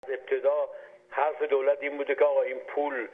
ابتدا حرف دولت این بوده که آقا این پول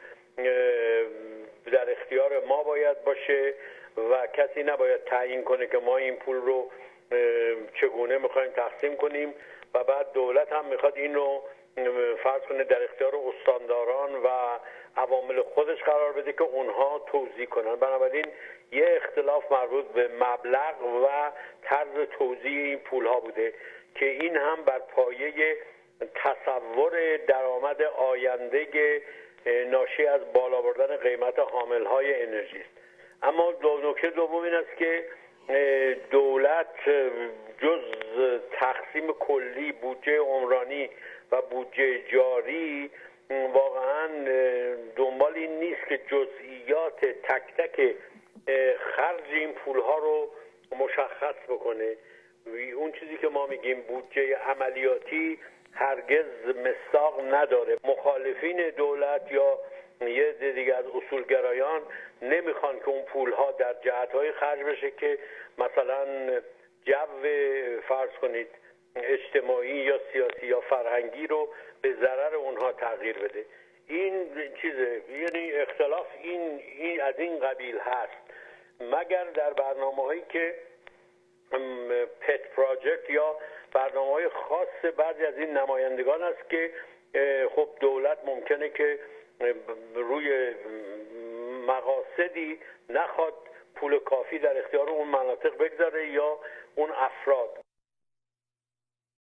در اختیار ما باید باشه و کسی نباید تعیین کنه که ما این پول رو چگونه میخوایم تقسیم کنیم و بعد دولت هم میخواد این رو فرض کنه در اختیار استانداران و عوامل خودش قرار بده که اونها توزیع کنن. بنابراین یه اختلاف مربوط به مبلغ و طرز توزیع این پول ها بوده که این هم بر پایه تصور درآمد آینده ناشی از بالا بردن قیمت حاملهای انرژی است. اما نکته دوم این است که دولت جز تقسیم کلی بودجه عمرانی و بودجه جاری واقعا دنبال این نیست که جزئیات تک تک خرج این پولها رو مشخص بکنه. اون چیزی که ما میگیم بودجه عملیاتی هرگز مصداق نداره. مخالفین دولت یا یه دیگه از اصولگرایان نمیخوان که اون پولها در جهت‌های خرج بشه که مثلا جو فرض کنید اجتماعی یا سیاسی یا فرهنگی رو به ضرر اونها تغییر بده. این چیزه، یعنی اختلاف این از این قبیل هست، مگر در برنامه‌هایی که پت پراجکت یا برنامه‌های خاص بعضی از این نمایندگان است که خب دولت ممکنه که روی مقاصدی نخواد پول کافی در اختیار اون مناطق بگذاره یا اون افراد.